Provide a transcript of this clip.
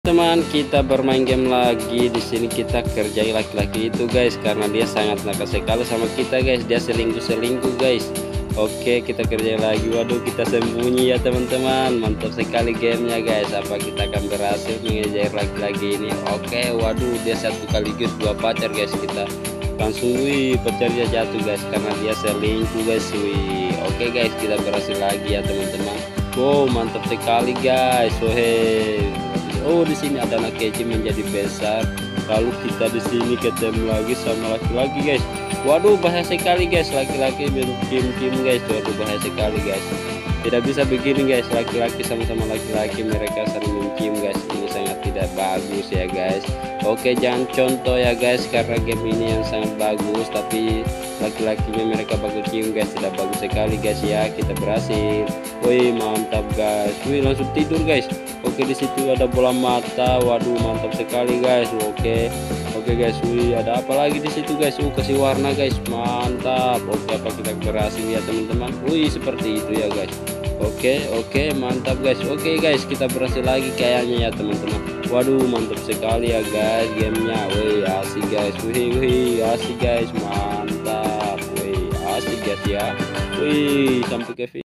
Teman, kita bermain game lagi. Di sini kita kerjai laki-laki itu guys, karena dia sangat nakal sekali sama kita guys. Dia selingkuh guys. Oke, kita kerjai lagi. Waduh, kita sembunyi ya teman-teman. Mantap sekali gamenya guys. Apa kita akan berhasil mengejar laki-laki ini? Oke, waduh, dia satu kaligus dua pacar guys. Kita langsung, wih, pacarnya jatuh guys karena dia selingkuh guys. Wih, oke guys, kita berhasil lagi ya teman-teman. Wow, mantap sekali guys. Oh, di sini ada anak kecil menjadi besar. Lalu kita di sini ketemu lagi sama laki-laki guys. Waduh, bahaya sekali guys, laki-laki tim guys. Waduh, bahaya sekali guys. Tidak bisa begini guys, laki-laki sama-sama laki-laki mereka saling mencium guys. Ini sangat tidak bagus ya guys. Oke, jangan contoh ya guys, karena game ini yang sangat bagus tapi laki-lakinya mereka bagus cium guys. Tidak bagus sekali guys ya. Kita berhasil. Wih, mantap guys. Wih, langsung tidur guys. Oke, di situ ada bola mata. Waduh, mantap sekali guys. Oke guys. Wih, ada apa lagi di situ guys? Kasih warna guys. Mantap. Oke, apa kita berhasil ya teman-teman? Wih, seperti itu ya guys. Oke, mantap guys. Oke guys, kita berhasil lagi kayaknya ya teman-teman. Waduh, mantap sekali ya guys gamenya. Wih, asik guys. Wih, asik guys. Mantap. Wih, asik guys ya. Wih, sampai ke